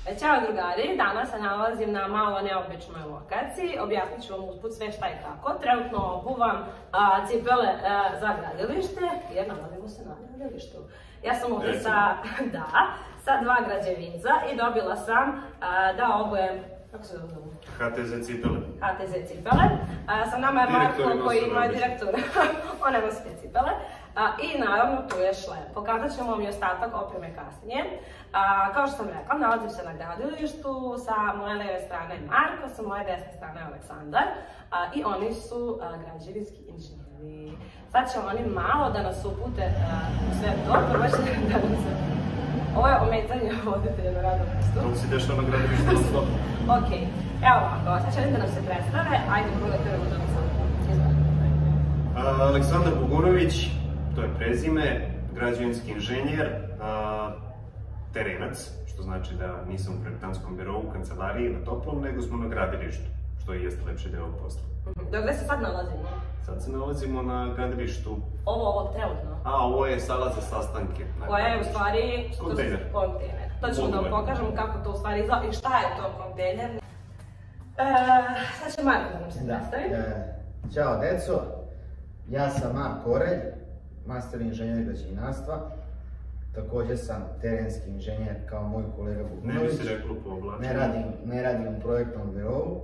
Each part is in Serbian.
Ćao drugari, danas se nalazim na malo neobičnoj lokaciji. Objasnit ću vam usput sve šta i kako. Trenutno obuvam cipele za gradilište, jer nalazimo se na gradilištu. Ja sam ovdje sa dva građevinca i dobila sam da obujem, kako se zove? HTZ cipele. HTZ cipele. Sa nama je Marko koji ima direktor, on ne nosi te cipele. I naravno tu je šlem. Pokazat ćemo vam i ostatak opreme kasnije. Kao što sam rekla, nalazim se na gradilištu, sa moje lijeve strane Marko, sa moje desne strane Aleksandar i oni su građevinski inženjeri. Sad će oni malo da nas upute u sve to, prvo će da nam se... Ovo je ometanje voditelja na radnom mjestu. To si dešao na gradilištu. Ok, evo ovako, sad će da nam se predstave, ajde pogledajmo da nam sam izgleda. Aleksandar Bogunović, to je prezime, građevinski inženjer, terenac, što znači da nisam u projektantskom birovu, u kancelariji na toplom, nego smo na gradilištu, što i jeste lepši deo posla. Gde se sad nalazimo? Sad se nalazimo na gradilištu. Ovo trenutno? Ovo je sala za sastanke. Koja je u stvari... Kontejner. To ćemo da vam pokažemo kako to u stvari izgleda i šta je to kontejner. Sad će Marko da nam se predstavi. Ćao deco, ja sam Marko Orelj, master inženjer građevinarstva. Također sam terenski inženjer kao moj kolega Bogunović. Ne bi se reklo po oblačenju. Ne radim u projektnom birovu,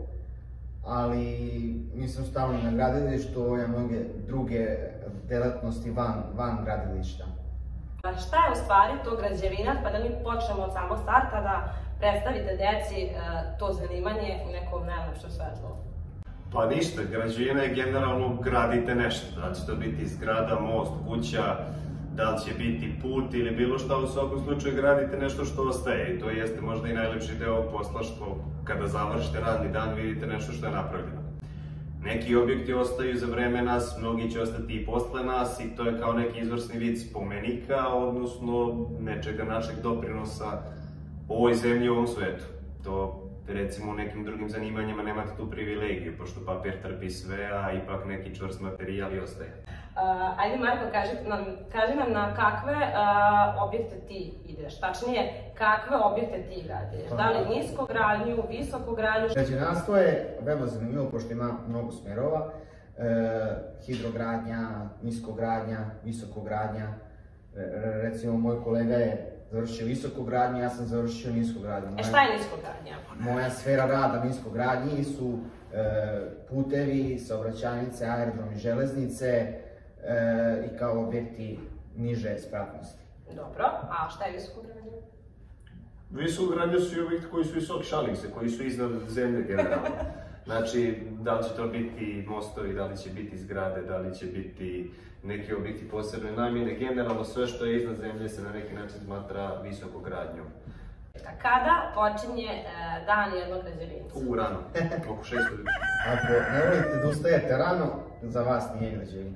ali nisam stalno na gradilištu, ovo je mnoge druge delatnosti van gradilišta. Šta je u stvari to građevinac, pa da mi počnemo od samog starta da predstavite deci to zanimanje u nekom najlepšem svetlu? Pa ništa, građevina je generalno gradite nešto, da li će to biti zgrada, most, kuća, da li će biti put ili bilo šta, u svakom slučaju gradite nešto što ostaje i to jeste možda i najlepši deo posla što kada završite radni dan vidite nešto što je napravljeno. Neki objekti ostaju za vreme nas, mnogi će ostati i posle nas i to je kao neki izvrsni vid spomenika, odnosno nečega našeg doprinosa ovoj zemlji i ovom svetu. To recimo u nekim drugim zanimanjima nemate tu privilegiju, pošto papir trpi sve, a ipak neki čvrst materijal i ostaje. Ajde Marko, kaži nam na kakve objekte ti ideš, tačnije kakve objekte ti gradiš, da li niskogradnju, visokogradnju? Građevinarstvo je veoma zanimljivo pošto ima mnogo smerova, hidrogradnja, niskogradnja, visokogradnja. Recimo moj kolega je završio visokogradnju, ja sam završio niskogradnju. Šta je niskogradnja? Moja sfera rada niskogradnji su putevi, saobraćajnice, aerodromi, železnice i kao objekti niže spratnosti. Dobro, a šta je visokogradnja? Visokogradnja su i objekti koji su visoki, šalim se, koji su iznad zemlje generalno. Znači, da li će to biti mostovi, da li će biti zgrade, da li će biti neki objekti posebne namjene, generalno sve što je iznad zemlje se na neki način smatra visokogradnjom. Kada počinje dan jednog građevinca? Rano, oko 6 ljudi. Ako ne volite da ustajete rano, za vas nije građevina.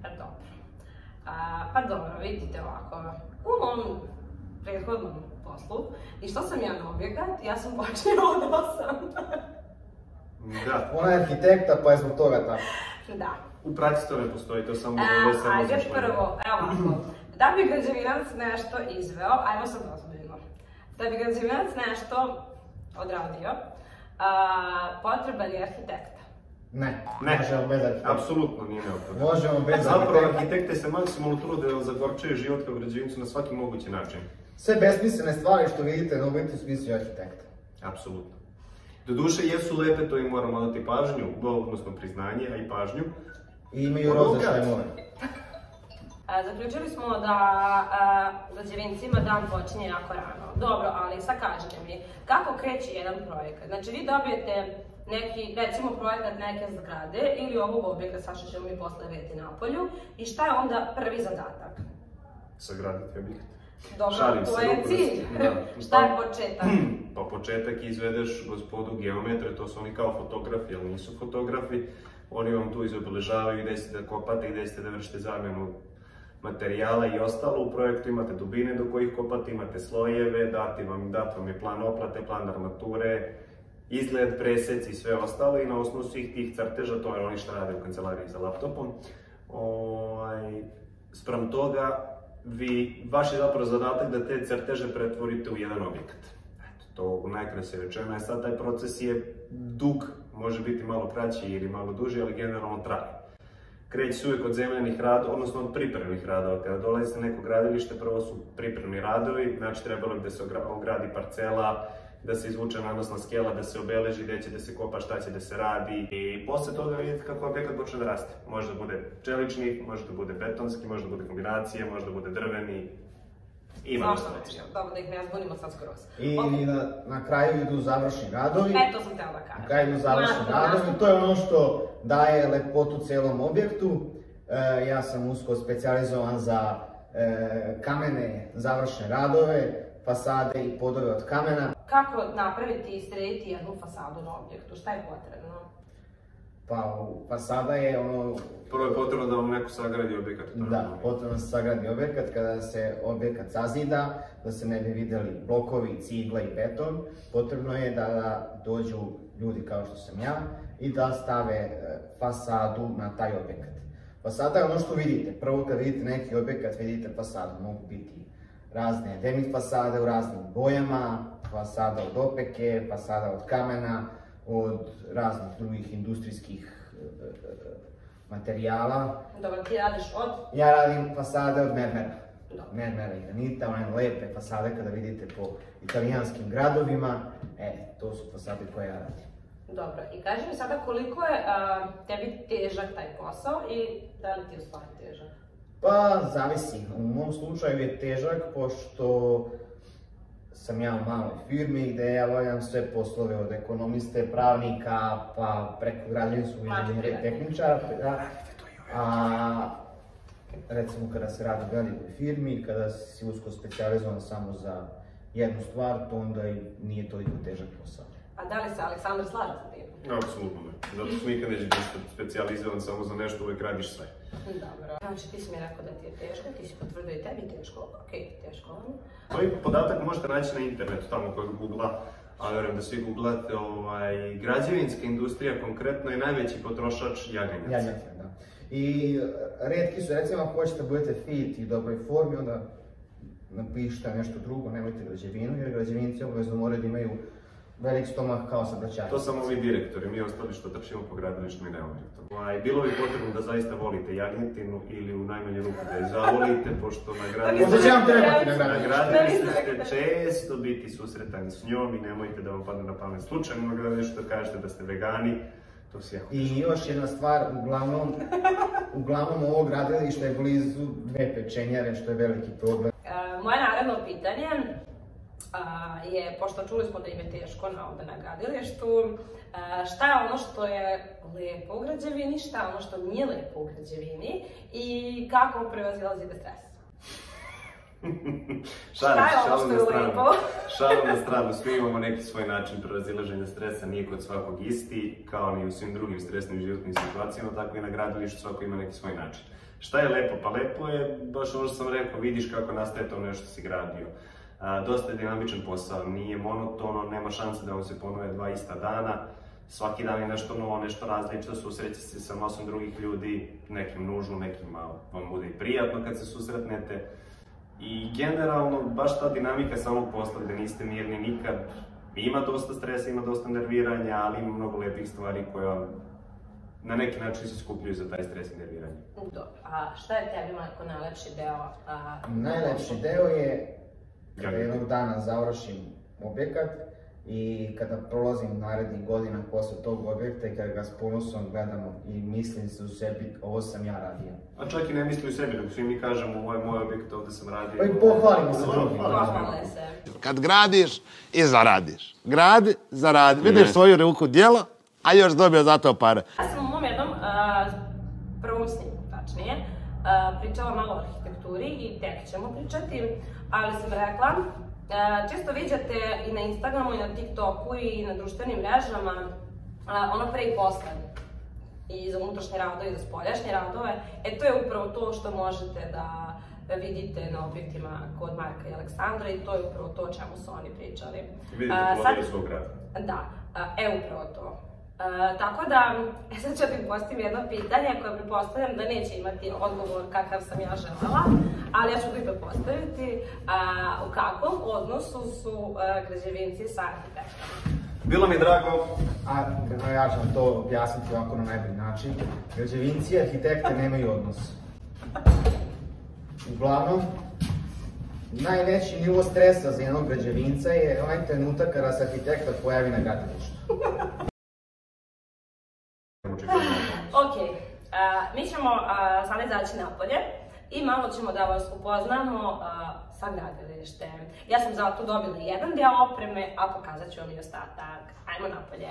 Pa dobro, vidite ovako, u mom prethodnom poslu, i što sam ja na objekat, ja sam počela od 8. Da. Ona je arhitekta, pa je zbog toga tako. Da. U praksi to ne postoji, to samo Ajde prvo, evo ovako, da bi građevinac nešto izveo, ajmo sad ozbiljno, da bi građevinac nešto odradio, potreban je arhitekta. Ne, možemo bez arhitekta. Apsolutno nije neophodno. Možemo bez arhitekta. Zapravo arhitekte se maksimalno trude da zagorčaju život kao građevincu na svaki mogući način. Sve besmislene stvari što vidite na objektu smislio arhitekta. Apsolutno. Doduše jesu lepe, to im moramo dati pažnju, odnosno priznanje, a i pažnju. I imaju roze šlemove. Zaključili smo da građevincima dan počinje jako rano. Dobro, ali sad kažete mi, kako kreće jedan projekat? Znači vi dobijete neki, recimo projekat neke zgrade ili ovog objekta, sad što ćemo mi posle vidjeti na polju, i šta je onda prvi zadatak? Sagraditi objekt. Dobro, to je cilj. Šta je početak? Pa početak izvedeš gospodu geometre, to su oni kao fotografi, ali nisu fotografi. Oni vam tu izobeležavaju gde ste da kopate, gde ste da vršite zamjenu materijala i ostalo. U projektu imate dubine do kojih kopate, imate slojeve, dat vam je plan oplate, plan armature, izgled, presec i sve ostalo i na osnovu svih tih crteža, to je oni što rade u kancelariji za laptopom. Spram toga, vaš je zapravo zadatak da te crteže pretvorite u jedan objekat. To najkrasnije rečeno je. Sad taj proces je dug, može biti malo kraći ili malo duži, ali generalno traje. Kreće se uvijek od zemljanih radova, odnosno od pripremnih radova. Kada dolazite na neko gradilište, prvo su pripremni radovi, znači trebalo bi da se ogradi parcela, da se izvuče nanosna skela, da se obeleži gdje će da se kopa, šta će da se radi. I posle toga vidite kako objekat počne da raste. Može da bude čelični, može da bude betonski, može da bude kombinacije, može da bude drveni. Svašta nešto, dobro da ih ne zbunimo sad skroz. I na kraju idu završni radovi. To sam htjela da kažem. Na kraju idu završni radovi, to je ono što daje lepotu celom objektu. Ja sam usko specijalizovan za kamene završne radove, fasade i podove od kamena. Kako napraviti i srediti jednu fasadu na objektu? Šta je potrebno? Pa fasada je ono... Prvo je potrebno da vam neko sagradi objekat. Da, potrebno se sagradi objekat kada se objekat sazida, da se ne bi vidjeli blokovi, cigla i beton. Potrebno je da dođu ljudi kao što sam ja i da stave fasadu na taj objekat. Fasada je ono što vidite. Prvo kad vidite neki objekat vidite fasadu. Mogu biti razne demit fasade u raznim bojama, fasada od opeke, fasada od kamena, od raznih drugih industrijskih materijala. Dobro, ti radiš od? Ja radim fasade od mermera. Mermera i granita, one lepe fasade kada vidite po italijanskim gradovima, to su fasade koje ja radim. Dobro, i kaži mi sada koliko je tebi težak taj posao i da li ti je u stvari težak? Pa, zavisi. U mom slučaju je težak, pošto sam ja u maloj firmi gdje ja obavljam sve poslove od ekonomiste, pravnika, pa preko građevinskog inženjera i tehničara. A recimo kada se radi u velikoj firmi, kada si usko specijalizovan samo za jednu stvar, to onda i nije toliko težak posao. A da li se Aleksandar slaže sa tim? Apsolutno ne. Zato što nikad neće biti specijalizovan samo za nešto, uvijek radiš sve. Dobro. Znači ti si mi rekao da ti je teško, ti si potvrdio i tebi teško. Okej, teško. Ovaj podatak možete naći na internetu, tamo kod Google-a, a vjerujem da svi googlate, građevinska industrija konkretno je najveći potrošač jaganjaca. Jaganjaca, da. I retki su, recimo ako hoćete budete fit i dobroj formi, onda napišite nešto drugo, nemojte građevinu, jer građevinci obavezno moraju da imaju velik stomak kao saobraćajci. To samo ovi direktori, mi ostali što trčimo po gradilištu i nemamo to. Bilo bi potrebno da zaista volite jagnjetinu ili u najmanju ruku da je zavolite, pošto na gradilištu ćete često biti susretani s njom i nemojte da vam padne na pamet slučajno na gradilištu da kažete da ste vegani. I još jedna stvar, uglavnom ovo gradilište je blizu dve pečenjare, što je veliki problem. Moje naredno pitanje je, pošto čuli smo da im je teško ovdje na gradilištu, šta je ono što je lepo u građevini, šta je ono što nije lepo u građevini i kako prevazilazite stres? Šta je ono što je lepo? Šalim na stranu, svi imamo neki svoj način prevazilaženja stresa, nije kod svakog isti, kao ni u svim drugim stresnim životnim situacijama, tako i na gradilištu svako ima neki svoj način. Šta je lepo? Pa lepo je, baš ono što sam rekao, vidiš kako nastaje to nešto si gradio. Dosta je dinamičan posao, nije monotono, nema šanse da vam se ponove dva ista dana. Svaki dan je nešto novo, nešto različito, susreće se sa masom drugih ljudi, nekim nužno, nekim vam bude i prijatno kad se susretnete. I generalno, baš ta dinamika samog posla gdje niste mirni nikad, ima dosta stresa, ima dosta nerviranja, ali ima mnogo lepih stvari koje na neki način se skupljaju za taj stres i nerviranje. Dobro, a šta je tebi, Marko, najlepši deo? Najlepši deo je kada jednog dana završim objekat i kada prolazim narednih godina posle tog objekta i kada ga s ponosom gledamo i mislim se u sebi, ovo sam ja radio. A čak i ne misli u sebi, dok svi mi kažemo ovo je moj objekt, ovdje sam radio. Pa i pohvalimo se drugim. Pohvale se. Kad gradiš i zaradiš. Gradi, zaradi. Vidiš svoju ruku djelo, a još dobio za to pare. Ja sam u mom jednom prvom snimku, tačnije, pričala malo o arhitekturi i tek ćemo pričati, ali sam rekla, često viđate i na Instagramu i na TikToku i na društvenim mrežama ono pre i posle. I za unutrašnje radove i za spoljašnje radove. To je upravo to što možete da vidite na objektima kod Marka i Aleksandra i to je upravo to o čemu su oni pričali. Vidite plodove svog rada. Da, upravo to. Tako da, sad ću ti postavim jedno pitanje koje pretpostavljam da neće imati odgovor kakav sam ja želela, ali ja ću ga ipak postaviti. U kakvom odnosu su građevinci sa arhitektama? Bilo mi drago. Ja ću vam to objasniti ovako na najbolji način. Građevinci i arhitekte nemaju odnos. Uglavnom, najveći nivo stresa za jednog građevinca je onaj trenutak kada se arhitekta pojavi na gradilištu. Ok, mi ćemo sada izaći napolje i malo ćemo da vas upoznamo sa gradilištem. Ja sam za to dobila jedan deo opreme, a pokazat ću vam i ostatak. Ajmo napolje.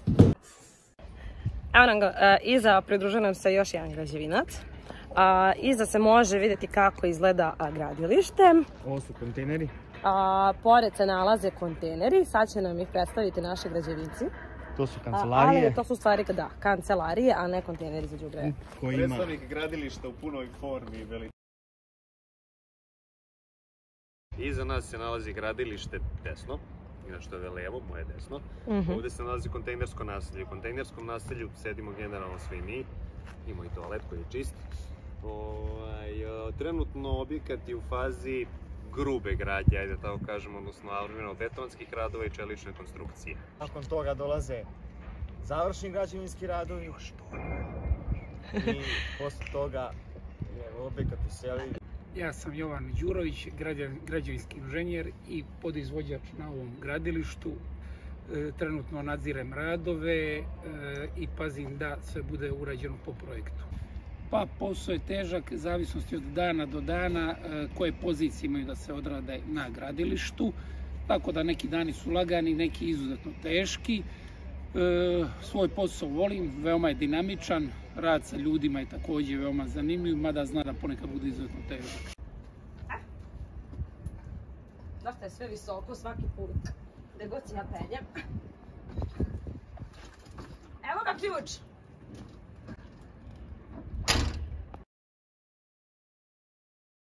Evo nam ga, iza pridružuje nam se još jedan građevinac. Iza se može vidjeti kako izgleda gradilište. Ovo su kontejneri. Pored se nalaze kontejneri, sad će nam ih predstaviti naši građevinci. To su kancelarije. Ali to su stvari kancelarije, a ne kontejneri za đubre. Predstavnik gradilišta u punoj formi i veličini. Iza nas se nalazi gradilište desno, što je levo, moje desno. Ovdje se nalazi kontejnersko naselje. U kontejnerskom naselju sedimo generalno svi mi. Ima i toalet koji je čist. Trenutno objekat je u fazi grube gradnje, ajde tako kažemo, odnosno armirano-betonskih radova i čelične konstrukcije. Nakon toga dolaze završni građevinski radovi i posle toga je objekat u seli. Ja sam Jovan Đurović, građevinski inženjer i podizvođač na ovom gradilištu. Trenutno nadzirem radove i pazim da sve bude urađeno po projektu. Pa posao je težak, zavisnosti od dana do dana, koje pozicije imaju da se odrade na gradilištu. Tako da neki dani su lagani, neki izuzetno teški. Svoj posao volim, veoma je dinamičan, rad sa ljudima je također veoma zanimljiv, mada zna da ponekad bude izuzetno težak. Zašto je sve visoko svaki put, gdje god se ja penjem. Evo ga ključ!